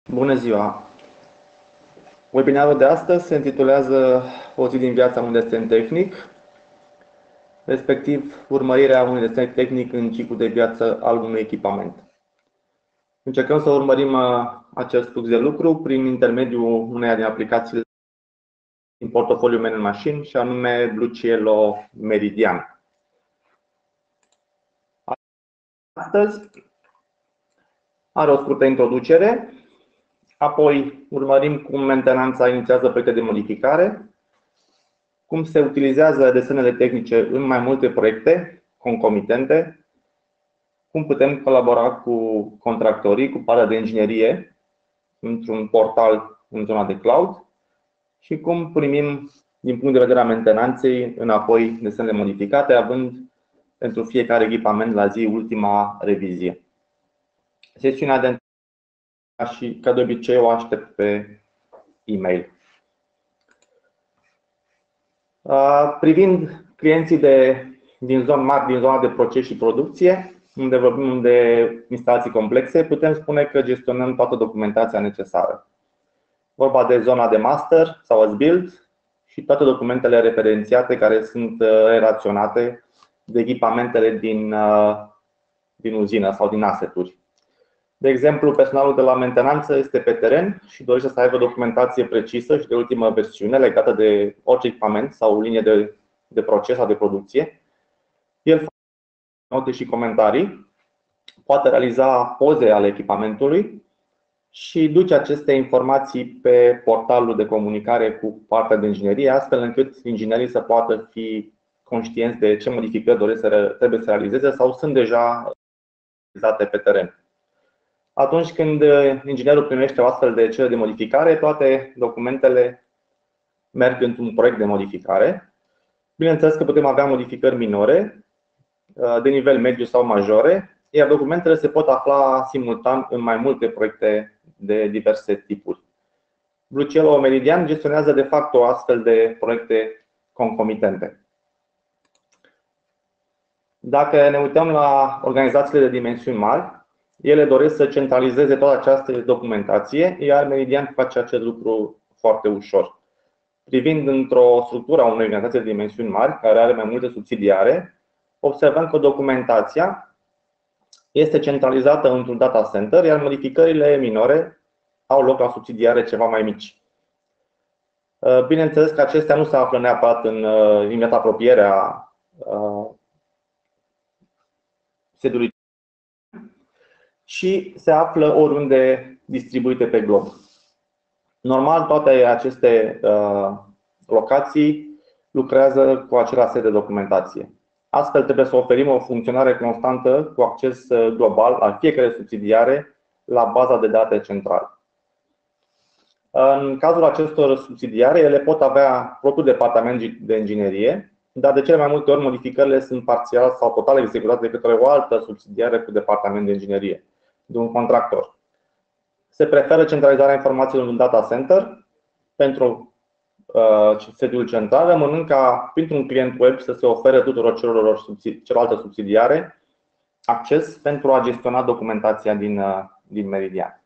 Bună ziua! Webinarul de astăzi se intitulează O zi din viața unui desen tehnic, respectiv urmărirea unui desen tehnic în ciclul de viață al unui echipament. Încercăm să urmărim acest flux de lucru prin intermediul uneia din aplicațiile din portofoliul Man & Machine, și anume Blue Cielo Meridian. Astăzi are o scurtă introducere. Apoi urmărim cum mentenanța inițiază proiecte de modificare, cum se utilizează desenele tehnice în mai multe proiecte concomitente, cum putem colabora cu contractorii, cu partea de inginerie într-un portal în zona de cloud și cum primim, din punct de vedere a mentenanței, înapoi desenele modificate, având pentru fiecare echipament la zi ultima revizie. Sesiunea de și, ca de obicei, o aștept pe e-mail. Privind clienții din zona de proces și producție, unde vorbim de instalații complexe, putem spune că gestionăm toată documentația necesară. Vorba de zona de master sau as-built și toate documentele referențiate care sunt relaționate de echipamentele din uzină sau din asset-uri. De exemplu, personalul de la mentenanță este pe teren și dorește să aibă documentație precisă și de ultimă versiune legată de orice echipament sau linie de proces sau de producție. El face note și comentarii, poate realiza poze ale echipamentului și duce aceste informații pe portalul de comunicare cu partea de inginerie, astfel încât inginerii să poată fi conștienți de ce modificări trebuie să realizeze sau sunt deja realizate pe teren. Atunci când inginerul primește o astfel de cerere de modificare, toate documentele merg într-un proiect de modificare. Bineînțeles că putem avea modificări minore, de nivel mediu sau majore, iar documentele se pot afla simultan în mai multe proiecte de diverse tipuri. Blue Cielo Meridian gestionează de fapt o astfel de proiecte concomitente. Dacă ne uităm la organizațiile de dimensiuni mari, ele doresc să centralizeze toată această documentație, iar Meridian face acest lucru foarte ușor. Privind într-o structură a unei organizații de dimensiuni mari, care are mai multe subsidiare, observăm că documentația este centralizată într-un data center, iar modificările minore au loc la subsidiare ceva mai mici. Bineînțeles că acestea nu se află neapărat în imediată apropiere a sediului, și se află oriunde distribuite pe glob. Normal, toate aceste locații lucrează cu același set de documentație. Astfel, trebuie să oferim o funcționare constantă cu acces global al fiecare subsidiare la baza de date centrală. În cazul acestor subsidiare, ele pot avea propriul departament de inginerie, dar de cele mai multe ori modificările sunt parțial sau total executate de către o altă subsidiară cu departament de inginerie, de un contractor. Se preferă centralizarea informațiilor în un data center pentru sediul central, rămânând ca printr-un client web să se ofere tuturor celorlalte subsidiare acces pentru a gestiona documentația din Meridian.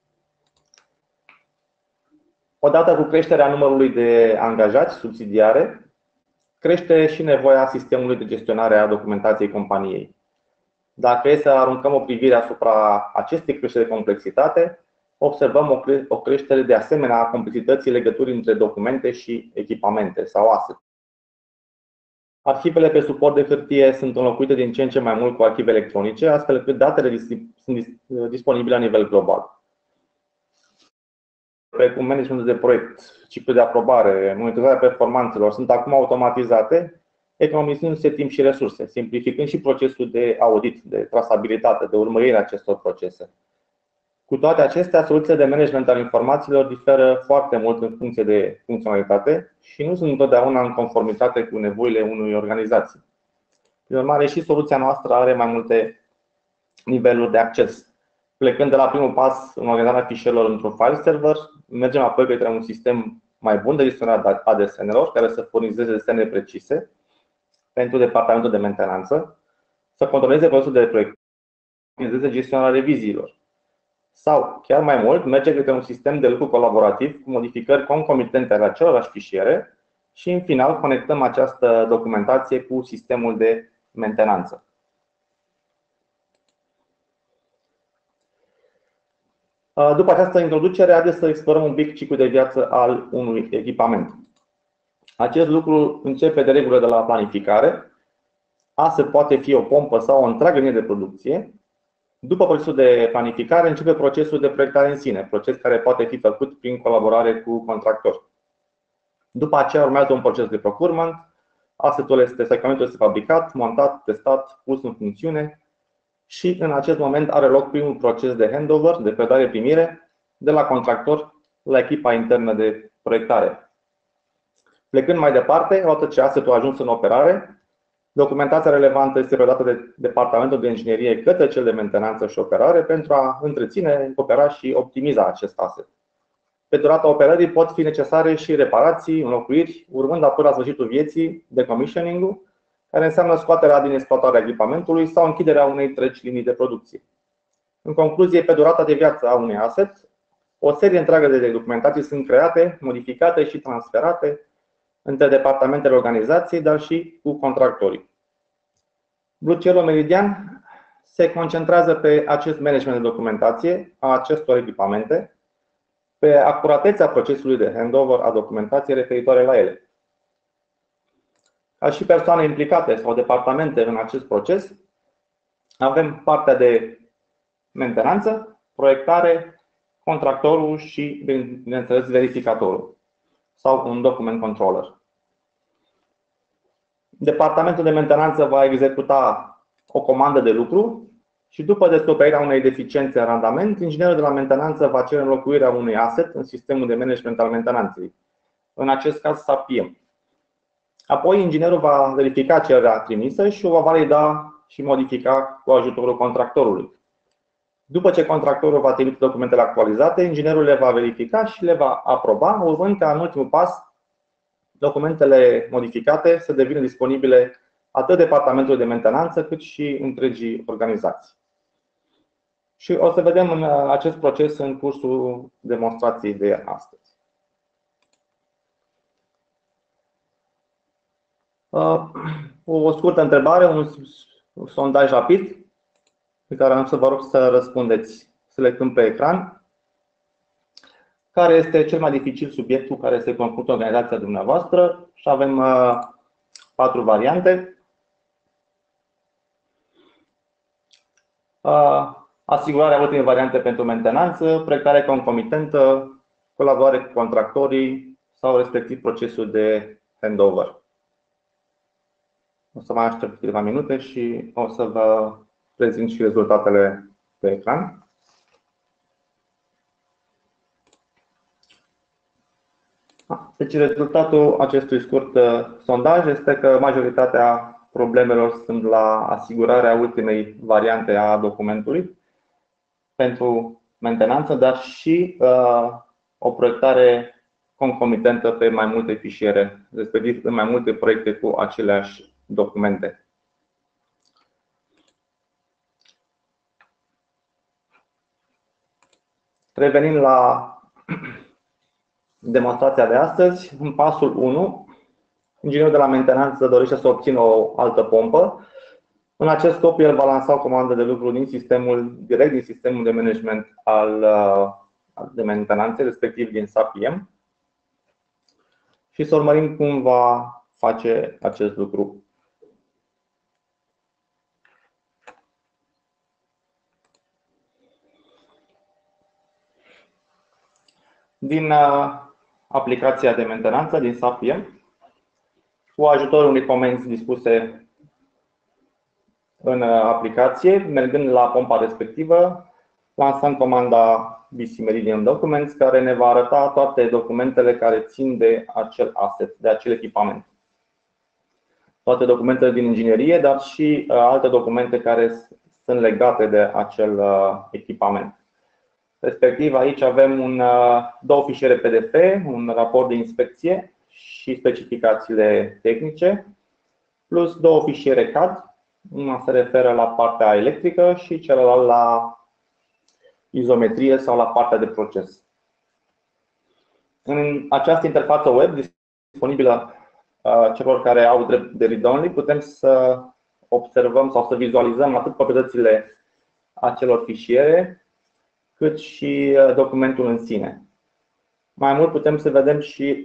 Odată cu creșterea numărului de angajați subsidiare, crește și nevoia sistemului de gestionare a documentației companiei. Dacă e să aruncăm o privire asupra acestei creșteri de complexitate, observăm o creștere de asemenea a complexității legăturii între documente și echipamente sau asset. Arhivele pe suport de hârtie sunt înlocuite din ce în ce mai mult cu arhive electronice, astfel încât datele sunt disponibile la nivel global. Precum managementul de proiect, ciclul de aprobare, monitorizarea performanțelor sunt acum automatizate, economisindu-se timp și resurse, simplificând și procesul de audit, de trasabilitate, de urmărire a acestor procese. Cu toate acestea, soluțiile de management al informațiilor diferă foarte mult în funcție de funcționalitate și nu sunt întotdeauna în conformitate cu nevoile unei organizații. Prin urmare, și soluția noastră are mai multe niveluri de acces. Plecând de la primul pas în organizarea fișierelor într-un file server, mergem apoi către un sistem mai bun de gestionare a desenelor, care să furnizeze desene precise pentru departamentul de mentenanță, să controleze procesul de proiect, să gestionarea reviziilor, Sau, chiar mai mult, merge către un sistem de lucru colaborativ cu modificări concomitente ale acelorași fișiere și, în final, conectăm această documentație cu sistemul de mentenanță. După această introducere, haideți să explorăm un pic ciclul de viață al unui echipament. Acest lucru începe de regulă de la planificare. Asta poate fi o pompă sau o întreagă linie de producție. După procesul de planificare, începe procesul de proiectare în sine, proces care poate fi făcut prin colaborare cu contractori. După aceea urmează un proces de procurement. Echipamentul este fabricat, montat, testat, pus în funcțiune și în acest moment are loc primul proces de handover, de predare-primire, de la contractor la echipa internă de proiectare. Plecând mai departe, odată ce assetul a ajuns în operare, documentația relevantă este predată de departamentul de inginerie către cel de mentenanță și operare pentru a întreține, recupera și optimiza acest asset. Pe durata operării pot fi necesare și reparații, înlocuiri, urmând apoi la sfârșitul vieții decommissioning-ul, care înseamnă scoaterea din exploatare a echipamentului sau închiderea unei întregi linii de producție. În concluzie, pe durata de viață a unui asset, o serie întreagă de documentații sunt create, modificate și transferate între departamentele organizației, dar și cu contractorii. Blue Cielo Meridian se concentrează pe acest management de documentație a acestor echipamente, pe acuratețea procesului de handover a documentației referitoare la ele. Ca și persoane implicate sau departamente în acest proces, avem partea de mentenanță, proiectare, contractorul și, bineînțeles, verificatorul sau un document controller. Departamentul de mentenanță va executa o comandă de lucru și după descoperirea unei deficiențe în randament, inginerul de la mentenanță va cere înlocuirea unui asset în sistemul de management al mentenanței, în acest caz SAP PM. Apoi, inginerul va verifica cererea trimisă și o va valida și modifica cu ajutorul contractorului. După ce contractorul va trimite documentele actualizate, inginerul le va verifica și le va aproba, urmând ca în ultimul pas documentele modificate să devină disponibile atât departamentului de mentenanță cât și întregii organizații. Și o să vedem în acest proces în cursul demonstrației de astăzi. O scurtă întrebare, un sondaj rapid pe care am să vă rog să răspundeți selectând pe ecran. Care este cel mai dificil subiect cu care se confruntă organizația dumneavoastră? Și avem 4 variante. Asigurarea ultimei variante pentru mentenanță, proiectare concomitentă, colaborare cu contractorii sau respectiv procesul de handover. O să mai aștept câteva minute și o să vă prezint și rezultatele pe ecran. Deci rezultatul acestui scurt sondaj este că majoritatea problemelor sunt la asigurarea ultimei variante a documentului pentru mentenanță, dar și o proiectare concomitentă pe mai multe fișiere, respectiv în mai multe proiecte cu aceleași documente. Revenind la demonstrația de astăzi, în pasul 1, inginerul de la mentenanță dorește să obțină o altă pompă. În acest scop, el va lansa o comandă de lucru direct din sistemul de management de mentenanțe, respectiv din SAP PM. Și să urmărim cum va face acest lucru. Din aplicația de mentenanță din SAP PM, cu ajutorul unei comenzi dispuse în aplicație, mergând la pompa respectivă, lansăm comanda BC Meridian Documents, care ne va arăta toate documentele care țin de acel asset, de acel echipament. Toate documentele din inginerie, dar și alte documente care sunt legate de acel echipament. Respectiv, aici avem două fișiere PDF, un raport de inspecție și specificațiile tehnice, plus două fișiere CAD. Una se referă la partea electrică și celălalt la izometrie sau la partea de proces. În această interfață web disponibilă celor care au drept de read-only, putem să observăm sau să vizualizăm atât proprietățile acelor fișiere, cât și documentul în sine. Mai mult putem să vedem și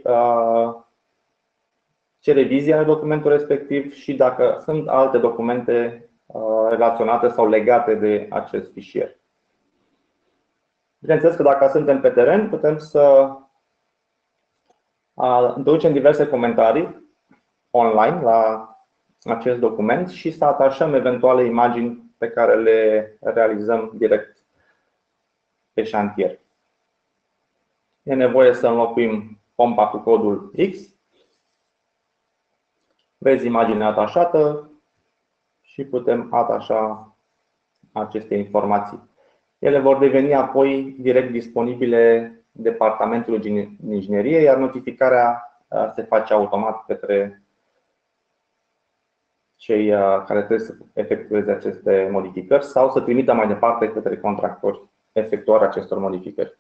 ce revizie are documentul respectiv și dacă sunt alte documente relaționate sau legate de acest fișier. Bineînțeles că dacă suntem pe teren, putem să introducem diverse comentarii online la acest document și să atașăm eventuale imagini pe care le realizăm direct pe șantier. E nevoie să înlocuim pompa cu codul X. Vezi imaginea atașată și putem atașa aceste informații. Ele vor deveni apoi direct disponibile departamentului de inginerie, iar notificarea se face automat către cei care trebuie să efectueze aceste modificări sau să trimită mai departe către contractori efectuarea acestor modificări.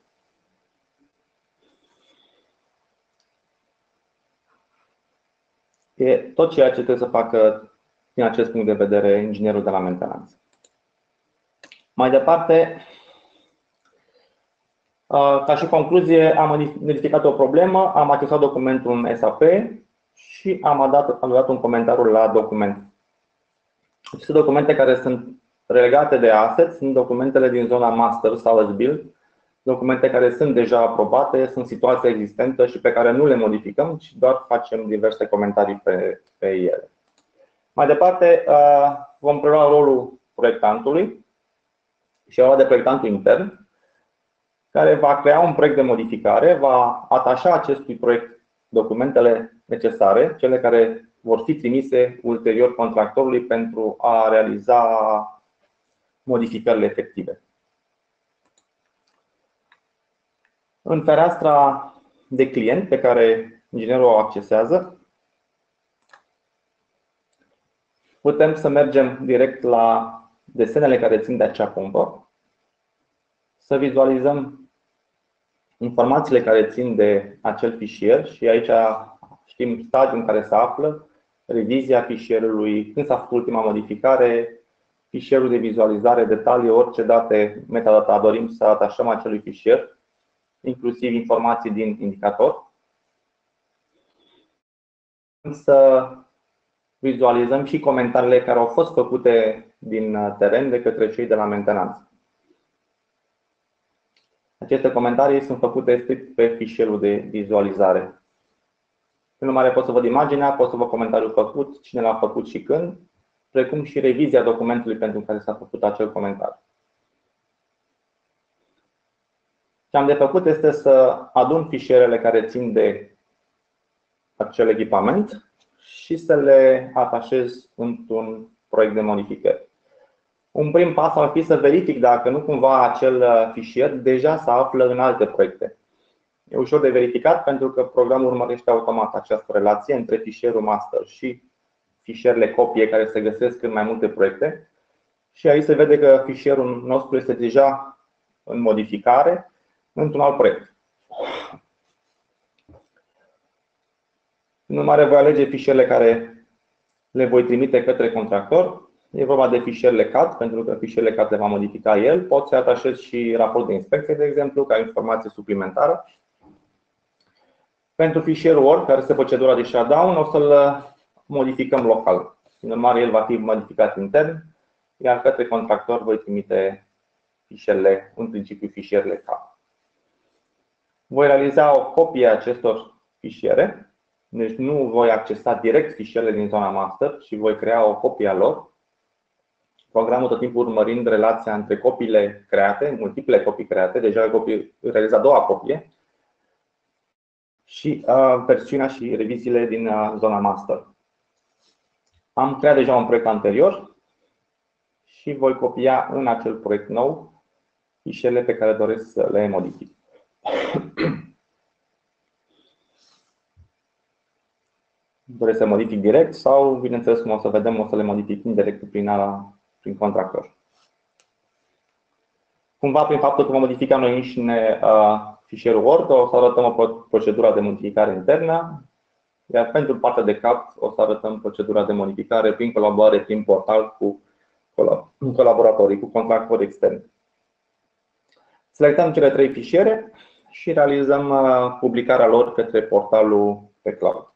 E tot ceea ce trebuie să facă din acest punct de vedere inginerul de la mentenanță. Mai departe, ca și concluzie, am identificat o problemă, am accesat documentul în SAP și am dat un comentariu la document. Aceste documente care sunt relegate de assets sunt documentele din zona master sau as build, documente care sunt deja aprobate, sunt situația existentă și pe care nu le modificăm, ci doar facem diverse comentarii pe ele. Mai departe, vom prelua rolul proiectantului și rolul de proiectant intern, care va crea un proiect de modificare, va atașa acestui proiect documentele necesare, cele care vor fi trimise ulterior contractorului pentru a realiza modificările efective. În fereastra de client pe care inginerul o accesează, putem să mergem direct la desenele care țin de acea pompă, să vizualizăm informațiile care țin de acel fișier și aici știm stadiul în care se află, revizia fișierului, când s-a făcut ultima modificare, fișierul de vizualizare, detalii, orice date metadata dorim să atașăm acelui fișier, inclusiv informații din indicator. Să vizualizăm și comentariile care au fost făcute din teren de către cei de la mentenanță. Aceste comentarii sunt făcute strict pe fișierul de vizualizare. Prin urmare, pot să văd imaginea, pot să văd comentariul făcut, cine l-a făcut și când, precum și revizia documentului pentru care s-a făcut acel comentariu. Ce am de făcut este să adun fișierele care țin de acel echipament și să le atașez într-un proiect de modificări. Un prim pas ar fi să verific dacă nu cumva acel fișier deja se află în alte proiecte. E ușor de verificat pentru că programul urmărește automat această relație între fișierul master și fișierele copie care se găsesc în mai multe proiecte. Și aici se vede că fișierul nostru este deja în modificare într-un alt proiect. În urmare, voi alege fișierele care le voi trimite către contractor. E vorba de fișierele CAD, pentru că fișierele CAD le va modifica el. Pot să atașez și raport de inspecție, de exemplu, ca informație suplimentară. Pentru fișierul Word, care este procedura de shutdown, o să-l modificăm local. În urmare, el va fi modificat intern, iar către contractor voi trimite fișierele, în principiu fișierele CAD. Voi realiza o copie a acestor fișiere, deci nu voi accesa direct fișierele din zona master, ci voi crea o copie a lor. Programul tot timpul urmărind relația între copiile create, multiple copii create, deja realiza a doua copie, și versiunea și reviziile din zona master. Am creat deja un proiect anterior și voi copia în acel proiect nou fișierele pe care doresc să le modific. Doresc să modific direct sau, bineînțeles, cum o să vedem, o să le modific indirect prin contractor. Cumva prin faptul că vom modifica noi înșine fișierul Word, o să arătăm o procedură de modificare internă, iar pentru partea de CAP o să arătăm procedura de modificare prin colaborare prin portal cu colaboratorii, cu contractori externi. Selectăm cele 3 fișiere și realizăm publicarea lor către portalul pe cloud.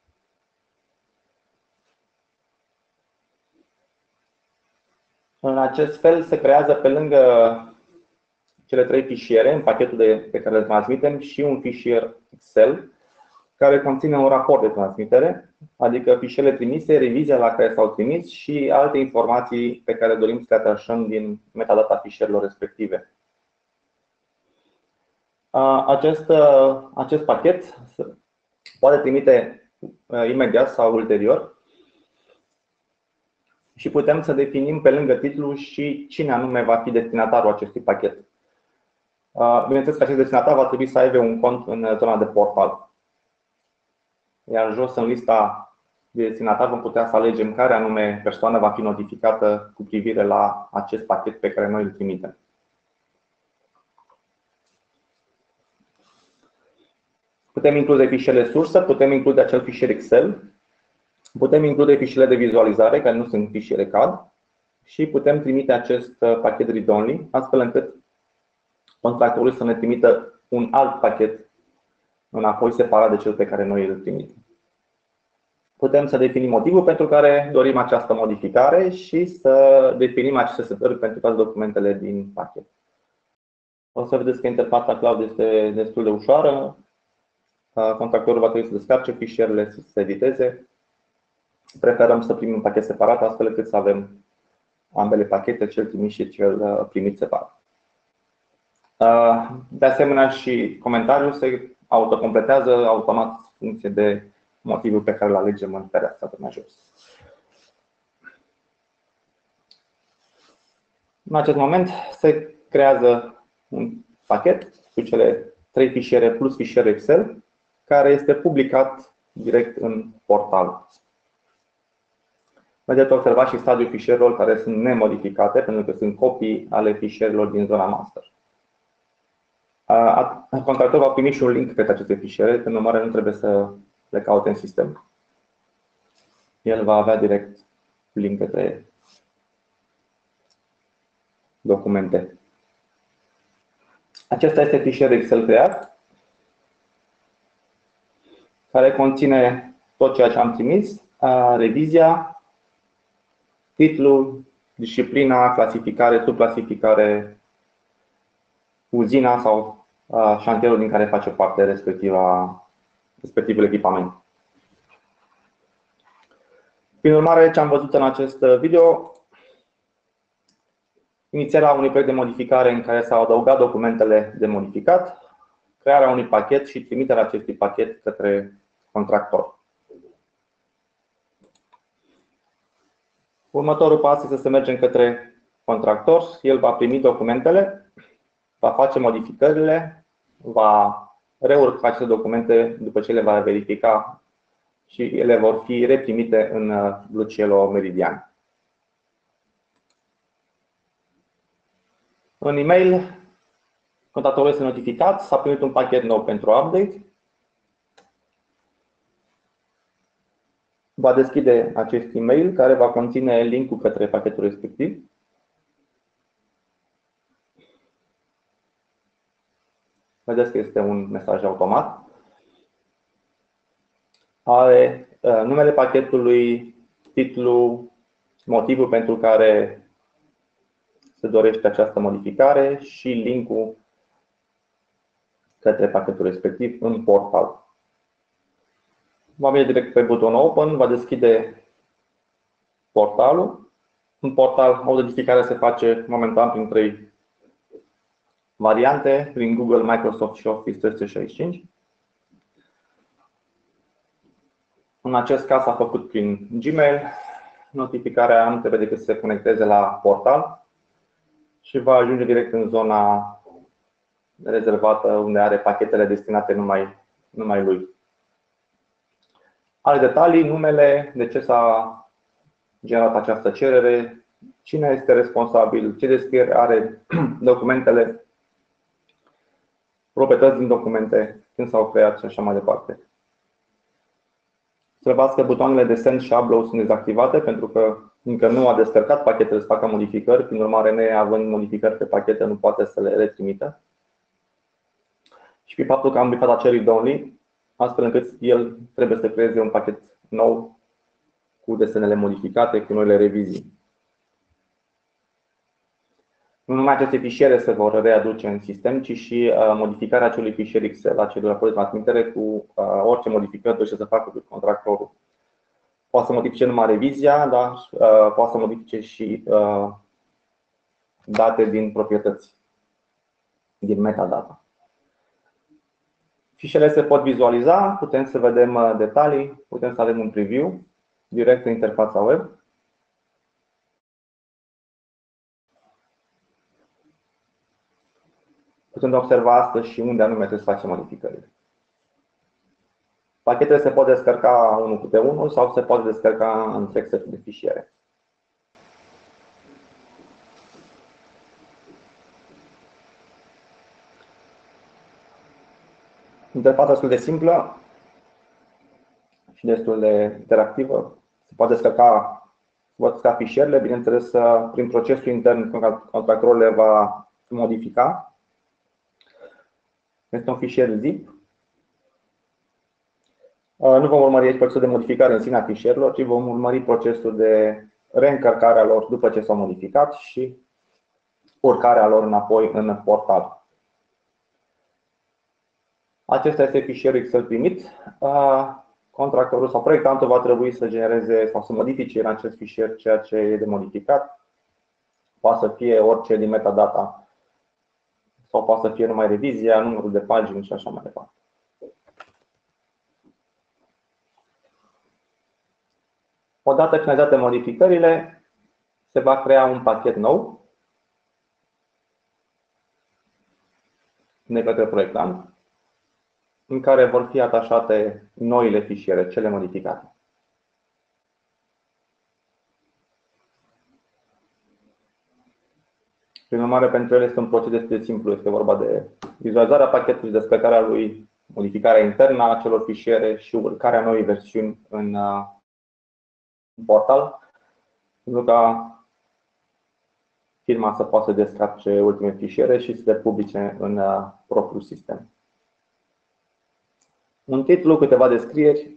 În acest fel se creează pe lângă cele 3 fișiere în pachetul pe care le transmitem și un fișier Excel care conține un raport de transmitere, adică fișierele trimise, revizia la care s-au trimis și alte informații pe care dorim să le atașăm din metadata fișierelor respective. Acest pachet poate trimite imediat sau ulterior și putem să definim pe lângă titlu și cine anume va fi destinatarul acestui pachet. Bineînțeles că acest destinatar va trebui să aibă un cont în zona de portal. Iar jos în lista de destinatari vom putea să alegem care anume persoană va fi notificată cu privire la acest pachet pe care noi îl trimitem. Putem include fișierele sursă, putem include acel fișier Excel, putem include fișierele de vizualizare, care nu sunt fișiere CAD, și putem trimite acest pachet read-only, astfel încât contractorul să ne trimită un alt pachet înapoi separat de cel pe care noi îl trimitem. Putem să definim motivul pentru care dorim această modificare și să definim aceste setări pentru toate documentele din pachet. O să vedeți că interfața cloud este destul de ușoară. Contractorul va trebui să descarce fișierele, să se editeze. Preferăm să primim un pachet separat, astfel încât să avem ambele pachete, cel trimis și cel primit separat. De asemenea, și comentariul se autocompletează automat în funcție de motivul pe care îl alegem în fereastra de mai jos. În acest moment se creează un pachet cu cele 3 fișiere plus fișier Excel, care este publicat direct în portal. Vedeți observa și stadiul fișierelor care sunt nemodificate, pentru că sunt copii ale fișierelor din zona master. Contractorul va primi și un link către aceste fișiere, prin urmare nu trebuie să le caute în sistem. El va avea direct link către documente. Acesta este fișierul Excel creat, care conține tot ceea ce am trimis, revizia, titlul, disciplina, clasificare, subclasificare, uzina sau șantierul din care face parte respectivul echipament. Prin urmare, ce am văzut în acest video, inițierea unui proiect de modificare în care s-au adăugat documentele de modificat, crearea unui pachet și trimiterea acestui pachet către contractor. Următorul pas este să mergem către contractor. El va primi documentele, va face modificările, va reurca aceste documente după ce le va verifica și ele vor fi reprimite în Bluecielo Meridian. În e-mail, contractorul este notificat, s-a primit un pachet nou pentru update. Va deschide acest e-mail care va conține link-ul către pachetul respectiv. Vedeți că este un mesaj automat. Are numele pachetului, titlul, motivul pentru care se dorește această modificare și link-ul către pachetul respectiv în portal. Va merge direct pe butonul Open, va deschide portalul. În portal, autentificarea se face momentan prin 3 variante, prin Google, Microsoft și Office 365. În acest caz s-a făcut prin Gmail. Notificarea nu trebuie decât să se conecteze la portal și va ajunge direct în zona rezervată unde are pachetele destinate numai lui. Are detalii, numele, de ce s-a generat această cerere, cine este responsabil, ce descriere are documentele, proprietăți din documente, când s-au creat și așa mai departe. Să observați că butoanele de send și upload sunt dezactivate pentru că încă nu a descărcat pachetele să facă modificări, prin urmare, neavând modificări pe pachete, nu poate să le retrimită. Și pe faptul că am bifat acel read-only, astfel încât el trebuie să creeze un pachet nou cu desenele modificate, cu noile revizii. Nu numai aceste fișiere se vor readuce în sistem, ci și modificarea acelui fișier Excel, acelui raport de transmitere cu orice modificări dorește să facă cu contractorul. Poate să modifice numai revizia, dar poate să modifice și date din proprietăți, din metadata. Fișele se pot vizualiza, putem să vedem detalii, putem să avem un preview direct în interfața web. Putem observa astăzi și unde anume trebuie să facem modificările. Pachetele se pot descărca unul câte unul sau se pot descărca întreg setul de fișiere. Interfața destul de simplă și destul de interactivă. Se pot descărca fișierele, bineînțeles, prin procesul intern contractorul le va modifica. Este un fișier zip. Nu vom urmări aici procesul de modificare în sine a fișierilor, ci vom urmări procesul de reîncărcare a lor după ce s-au modificat și urcarea lor înapoi în portal. Acesta este fișierul Excel primit. Contractorul sau proiectantul va trebui să genereze sau să modifice în acest fișier ceea ce e de modificat. Poate să fie orice din metadata sau poate să fie numai revizia, numărul de pagini și așa mai departe. Odată finalizate modificările, se va crea un pachet nou de către proiectant, în care vor fi atașate noile fișiere, cele modificate. Prin urmare, pentru el este un proces destul de simplu. Este vorba de vizualizarea pachetului, descărcarea lui, modificarea internă a acelor fișiere și urcarea noii versiuni în portal, pentru ca firma să poată să descarce ultimele fișiere și să le publice în propriul sistem. Un titlu, câteva descrieri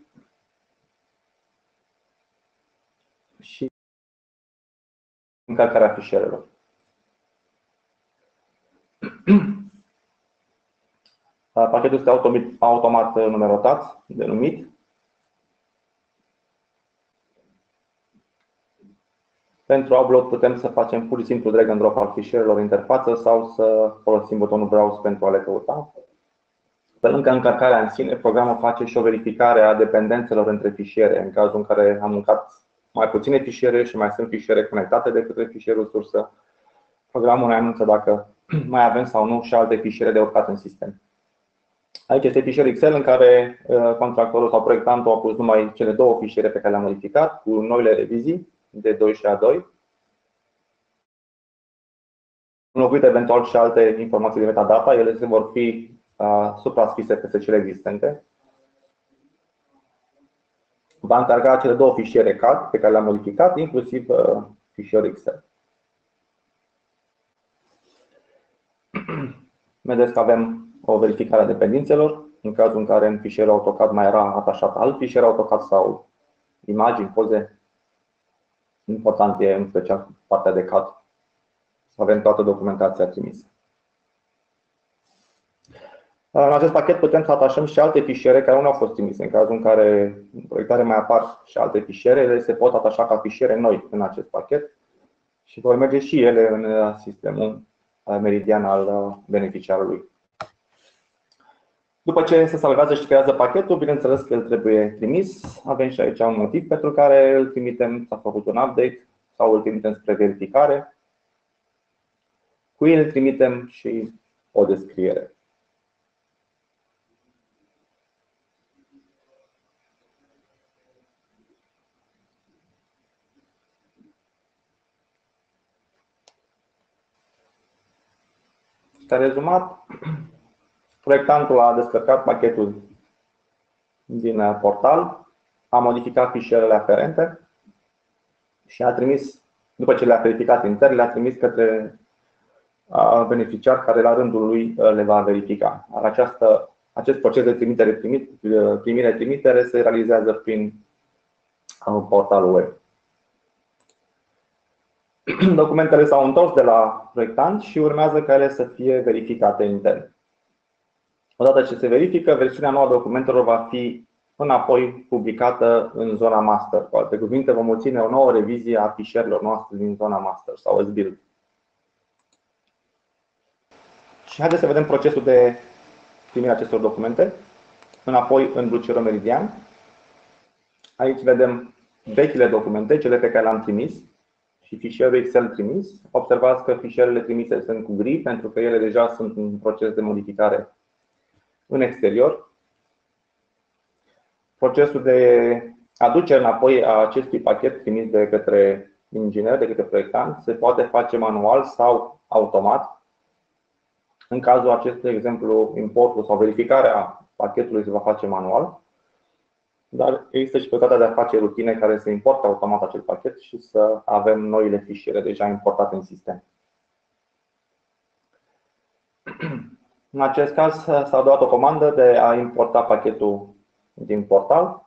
și încărcarea fișierelor. Pachetul este automat numerotat, denumit. Pentru upload putem să facem pur și simplu drag and drop al fișierelor în interfață sau să folosim butonul browse pentru a le căuta. Pe lângă încărcarea în sine, programul face și o verificare a dependențelor între fișiere. În cazul în care am mâncat mai puține fișiere și mai sunt fișiere conectate de către fișierul sursă, programul ne anunță dacă mai avem sau nu și alte fișiere de urcat în sistem. Aici este fișier Excel în care contractorul sau proiectantul a pus numai cele două fișiere pe care le-am modificat cu noile revizii de 2 și A2. Înlocuit eventual și alte informații de metadata, ele se vor fi suprascrise peste cele existente. Va încărca cele două fișiere CAD pe care le-am modificat, inclusiv fișierul Excel. Vedeți că avem o verificare a dependențelor. În cazul în care în fișierul AutoCAD mai era atașat alt fișier AutoCAD sau imagini, poze. Important e în special partea de CAD să avem toată documentația trimisă. În acest pachet putem să atașăm și alte fișiere care nu au fost trimise. În cazul în care în proiectare mai apar și alte fișiere, ele se pot atașa ca fișiere noi în acest pachet și vor merge și ele în sistemul Meridian al beneficiarului. După ce se salvează și creează pachetul, bineînțeles că el trebuie trimis. Avem și aici un motiv pentru care îl trimitem, s-a făcut un update sau îl trimitem spre verificare. Cu el trimitem și o descriere. Ca rezumat, proiectantul a descărcat pachetul din portal, a modificat fișierele aferente și a trimis, după ce le-a verificat intern, le-a trimis către beneficiar care la rândul lui le va verifica. Acest proces de primire-trimitere se realizează prin portalul web. Documentele s-au întors de la proiectant și urmează ca ele să fie verificate intern. Odată ce se verifică, versiunea nouă a documentelor va fi înapoi publicată în zona master. Cu alte cuvinte, vom obține o nouă revizie a fișierelor noastre din zona master sau SBuild. Și haideți să vedem procesul de primire a acestor documente înapoi în Blucero Meridian. Aici vedem vechile documente, cele pe care le-am trimis și fișierul Excel trimis. Observați că fișierele trimise sunt cu gri pentru că ele deja sunt în proces de modificare în exterior. Procesul de aducere înapoi a acestui pachet trimis de către inginer, de către proiectant, se poate face manual sau automat. În cazul acestui exemplu, importul sau verificarea pachetului se va face manual, dar există și posibilitatea de a face rutine care să importe automat acel pachet și să avem noile fișiere deja importate în sistem. În acest caz s-a dat o comandă de a importa pachetul din portal.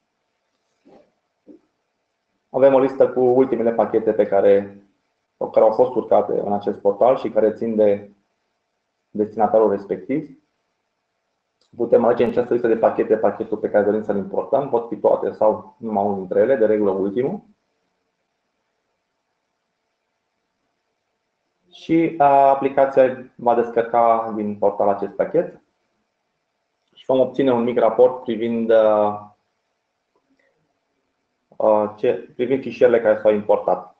Avem o listă cu ultimele pachete care au fost urcate în acest portal și care țin de destinatarul respectiv. Putem alege în această listă de pachete pachetul pe care dorim să-l importăm. Pot fi toate sau numai unul dintre ele, de regulă ultimul. Și aplicația va descărca din portal acest pachet și vom obține un mic raport privind fișierele care s-au importat.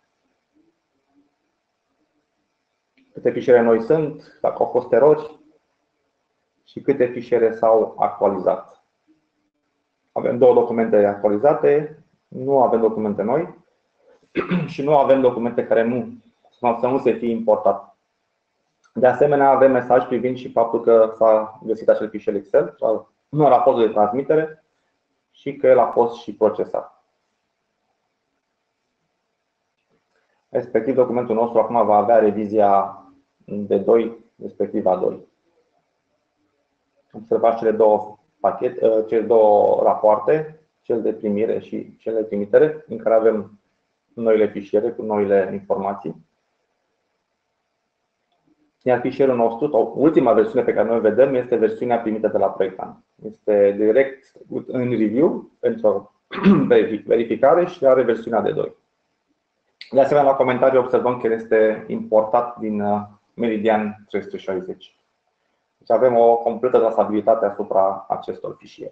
Câte fișiere noi sunt, dacă au fost erori și câte fișiere s-au actualizat. Avem 2 documente actualizate, nu avem documente noi și nu avem documente care să nu se fie importat. De asemenea, avem mesaj privind și faptul că s-a găsit acel fișier Excel, nu raportul de transmitere și că el a fost și procesat. Respectiv, documentul nostru acum va avea revizia de 2, respectiv A2. Observați cele două rapoarte, cel de primire și cel de trimitere, în care avem noile fișiere cu noile informații. Iar fișierul nostru, sau ultima versiune pe care noi o vedem, este versiunea primită de la proiectant. Este direct în review pentru verificare și are versiunea de 2. De asemenea, la comentarii observăm că este importat din Meridian 360. Deci avem o completă trasabilitate asupra acestor fișiere.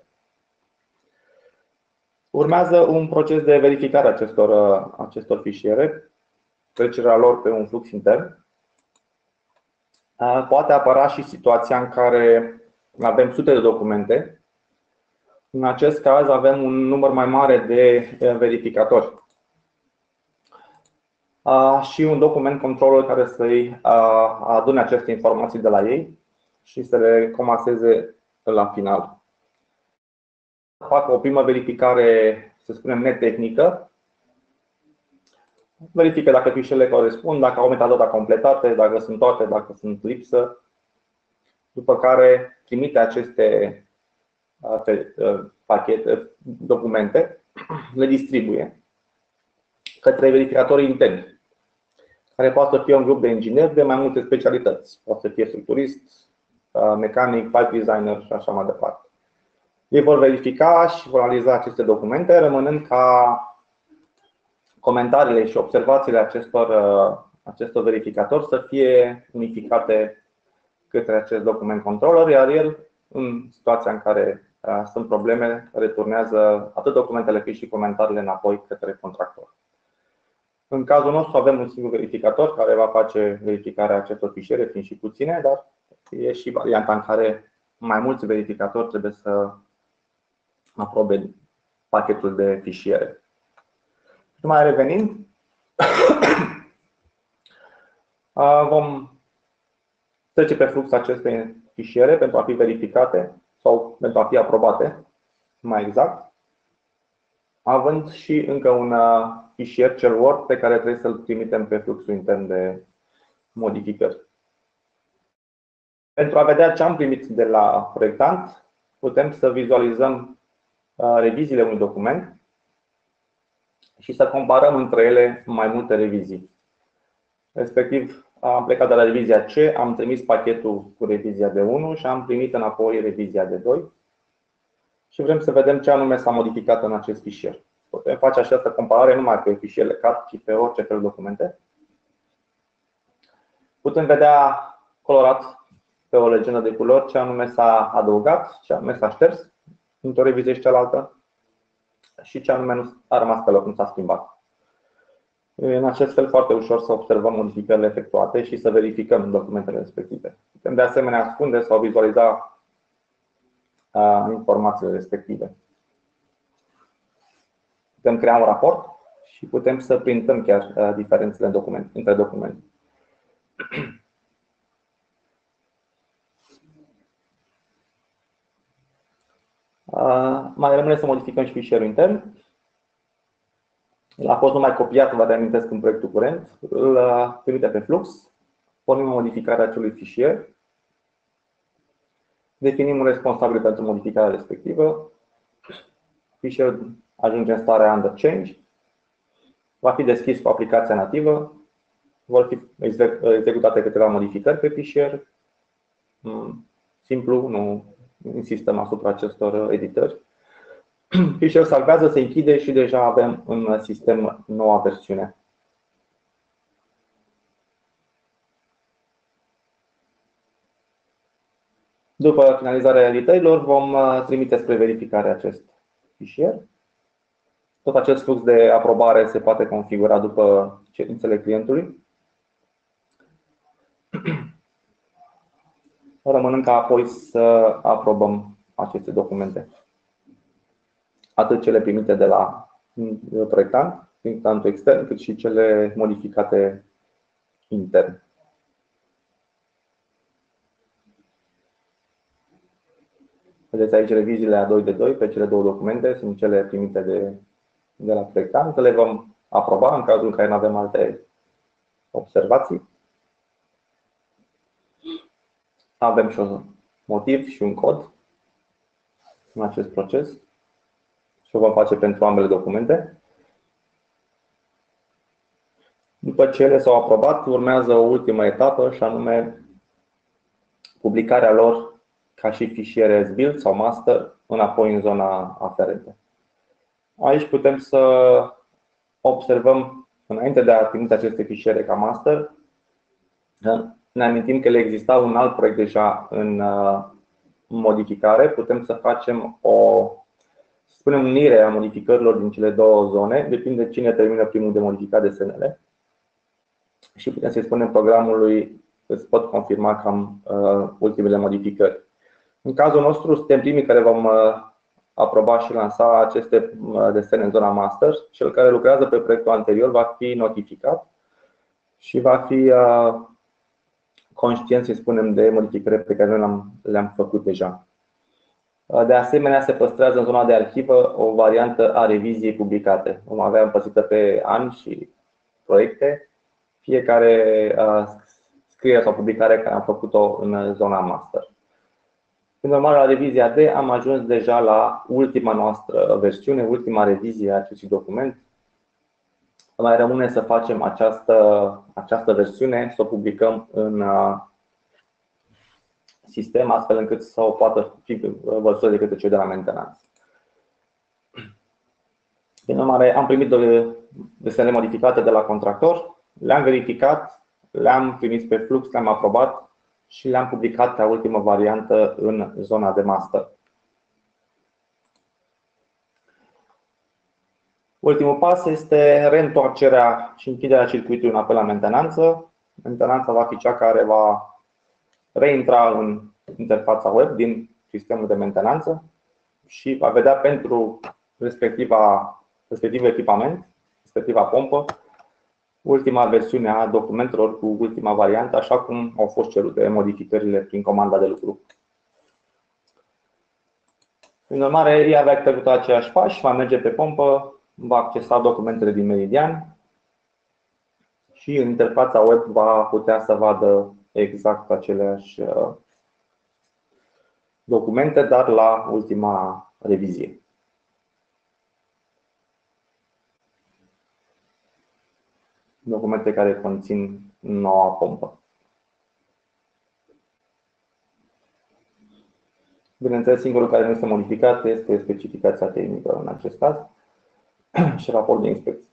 Urmează un proces de verificare a acestor fișiere, trecerea lor pe un flux intern. Poate apăra și situația în care avem sute de documente. În acest caz avem un număr mai mare de verificatori și un document controller care să-i adune aceste informații de la ei și să le comaseze la final. Fac o primă verificare, să spunem, netehnică. Verifică dacă fișierele corespund, dacă au metadata completate, dacă sunt toate, dacă sunt lipsă. După care trimite aceste documente, le distribuie către verificatorii interni, care poate să fie un grup de ingineri de mai multe specialități. Poate să fie structurist, mecanic, pipe designer și așa mai departe. Ei vor verifica și vor analiza aceste documente, rămânând ca comentariile și observațiile acestor verificatori să fie unificate către acest document controller, iar el, în situația în care sunt probleme, returnează atât documentele cât și comentariile înapoi către contractor. În cazul nostru avem un singur verificator care va face verificarea acestor fișiere, fiind și puține, dar e și varianta în care mai mulți verificatori trebuie să aprobe pachetul de fișiere. Mai revenind, vom trece pe flux aceste fișiere pentru a fi verificate sau pentru a fi aprobate, mai exact, având și încă un fișier, cel Word, pe care trebuie să-l trimitem pe fluxul intern de modificări. Pentru a vedea ce am primit de la proiectant, putem să vizualizăm reviziile unui document și să comparăm între ele mai multe revizii. Respectiv, am plecat de la revizia C, am trimis pachetul cu revizia de 1 și am primit înapoi revizia de 2 și vrem să vedem ce anume s-a modificat în acest fișier. Putem face această comparare numai pe fișierele CAD, ci pe orice fel de documente. Putem vedea colorat pe o legendă de culori ce anume s-a adăugat, ce anume s-a șters într-o revizie și cealaltă și ce anume nu a rămas pe loc, nu s-a schimbat. În acest fel, foarte ușor să observăm modificările efectuate și să verificăm documentele respective. Putem de asemenea ascunde sau vizualiza informațiile respective. Putem crea un raport și putem să printăm chiar diferențele între documente. Mai rămâne să modificăm și fișierul intern. El a fost numai copiat, vă reamintesc, în proiectul curent. Îl trimite pe flux, pornim modificarea acelui fișier, definim un responsabil pentru modificarea respectivă, fișierul ajunge în starea under change, va fi deschis cu aplicația nativă, vor fi executate câteva modificări pe fișier. Simplu, nu insistăm asupra acestor editări. Fișierul salvează, se închide și deja avem în sistem noua versiune. După finalizarea editărilor, vom trimite spre verificare acest fișier. Tot acest flux de aprobare se poate configura după cerințele clientului, rămânând ca apoi să aprobăm aceste documente. Atât cele primite de la proiectantul extern, cât și cele modificate intern. Vedeți aici reviziile a 2 de 2 pe cele două documente, sunt cele primite de la proiectant. Le vom aproba în cazul în care nu avem alte observații. Avem și un motiv și un cod în acest proces și o vom face pentru ambele documente. După ce ele s-au aprobat, urmează o ultimă etapă și anume publicarea lor ca și fișiere SBuild sau master înapoi în zona aferentă. Aici putem să observăm, înainte de a trimite aceste fișiere ca master, ne amintim că le exista un alt proiect deja în modificare. Putem să facem o unire a modificărilor din cele două zone, depinde cine termină primul de modificat desenele. Și putem să-i spunem programului îți pot confirma cam ultimele modificări. În cazul nostru, suntem primii care vom aproba și lansa aceste desene în zona master. Cel care lucrează pe proiectul anterior va fi notificat și va fi conștient, să spunem, de modificările pe care noi le-am făcut deja. De asemenea, se păstrează în zona de arhivă o variantă a reviziei publicate. Vom avea împărțită pe ani și proiecte, fiecare scriere sau publicare care am făcut-o în zona master. Prin urmare, la revizia D am ajuns deja la ultima noastră versiune, ultima revizie a acestui document. Mai rămâne să facem această versiune, să o publicăm în sistem, astfel încât să o poată fi văzută de către cei de la mentenanță. Prin urmare, am primit desenele modificate de la contractor, le-am verificat, le-am trimis pe flux, le-am aprobat și le-am publicat ca ultimă variantă în zona de master. Ultimul pas este reîntoarcerea și închiderea circuitului înapoi la mentenanță. Mentenanța va fi cea care va reintra în interfața web din sistemul de mentenanță și va vedea pentru respectiv echipament, respectiva pompă, ultima versiune a documentelor cu ultima variantă, așa cum au fost cerute modificările prin comanda de lucru. Prin urmare, ea va executa aceiași pași, va merge pe pompă, va accesa documentele din Meridian și în interfața web va putea să vadă exact aceleași documente, dar la ultima revizie. Documente care conțin noua pompă. Bineînțeles, singurul care nu este modificat este specificația tehnică în acest caz și raport de inspecție.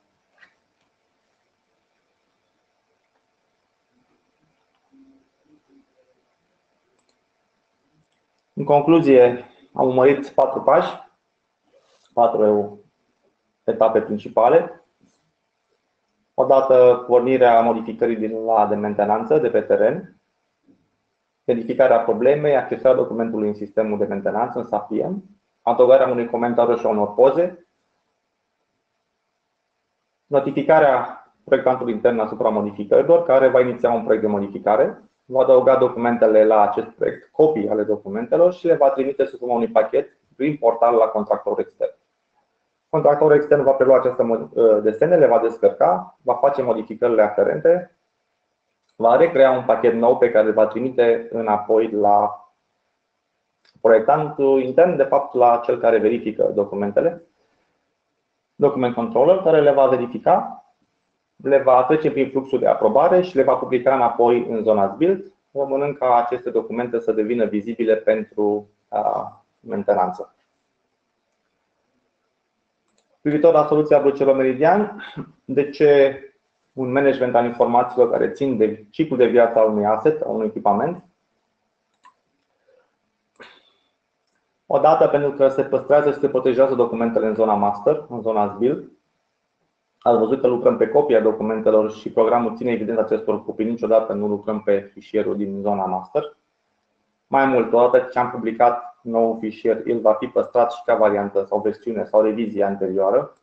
În concluzie, am urmărit 4 pași, 4 etape principale. Odată pornirea modificării din la de mentenanță de pe teren, identificarea problemei, accesarea documentului în sistemul de mentenanță, în SAPIEM, adăugarea unui comentariu și a unor poze, notificarea proiectantului intern asupra modificărilor, care va iniția un proiect de modificare, va adăuga documentele la acest proiect, copii ale documentelor și le va trimite sub formă unui pachet prin portal la contractorul extern. Contractorul extern va prelua aceste desene, le va descărca, va face modificările aferente, va recrea un pachet nou pe care îl va trimite înapoi la proiectantul intern, de fapt la cel care verifică documentele, document controller, care le va verifica, le va trece prin fluxul de aprobare și le va publica înapoi în zona build, rămânând ca aceste documente să devină vizibile pentru mentenanță. Privitor la soluția Blue Cello Meridian, de ce un management al informațiilor care țin de ciclul de viață al unui asset, al unui echipament? Odată pentru că se păstrează și se protejează documentele în zona master, în zona build. Ați văzut că lucrăm pe copia documentelor și programul ține evident acestor copii, niciodată nu lucrăm pe fișierul din zona master. Mai mult, odată ce am publicat nou fișier, el va fi păstrat și ca variantă sau versiune sau revizie anterioară.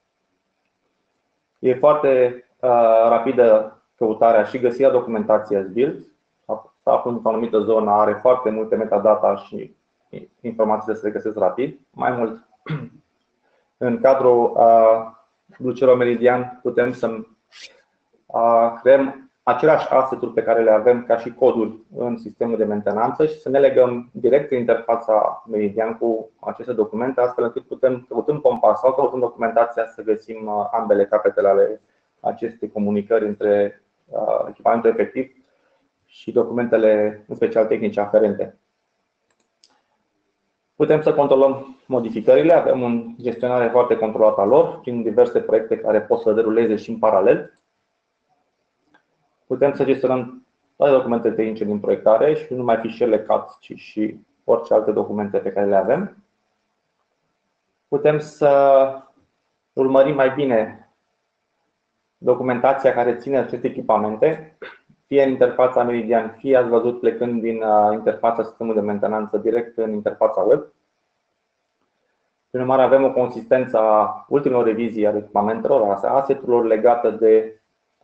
E foarte rapidă căutarea și găsirea documentației build. Aflând într-o anumită zonă, are foarte multe metadata și informațiile se găsesc rapid. Mai mult, în cadrul Blue Cello Meridian putem să creăm aceleași asset-uri pe care le avem ca și coduri în sistemul de mentenanță și să ne legăm direct în interfața Meridian cu aceste documente, astfel încât putem, căutând pompa sau căutând documentația, să găsim ambele capetele ale acestei comunicări între echipamentul efectiv și documentele, în special tehnice, aferente. Putem să controlăm modificările, avem o gestionare foarte controlată a lor prin diverse proiecte care pot să deruleze și în paralel. Putem să gestionăm toate documentele tehnice din proiectare și nu numai fișierele CAD, ci și orice alte documente pe care le avem. Putem să urmărim mai bine documentația care ține aceste echipamente, fie în interfața Meridian, fie ați văzut plecând din interfața sistemului de mentenanță direct în interfața web. Prin urmare, avem o consistență a ultimelor revizii ale echipamentelor, a asset-urilor legate de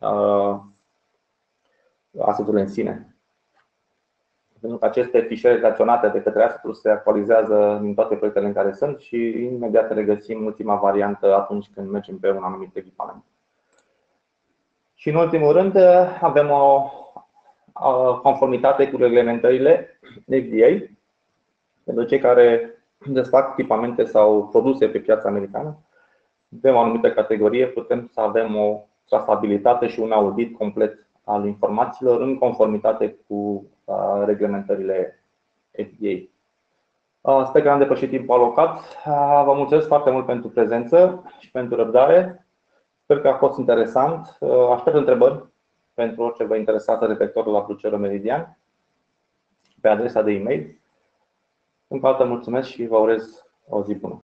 asset-ul în sine. Pentru că aceste fișiere relaționate de către asset-uri se actualizează din toate proiectele în care sunt și imediat regăsim ultima variantă atunci când mergem pe un anumit echipament. Și în ultimul rând avem o conformitate cu reglementările FDA. Pentru cei care desfac echipamente sau produse pe piața americană, de o anumită categorie, putem să avem o trasabilitate și un audit complet al informațiilor în conformitate cu reglementările FDA. Sper că am depășit timpul alocat. Vă mulțumesc foarte mult pentru prezență și pentru răbdare. Sper că a fost interesant. Aștept întrebări pentru orice vă interesează referitor la Blue Cello Meridian pe adresa de e-mail. Încă o dată mulțumesc și vă urez o zi bună.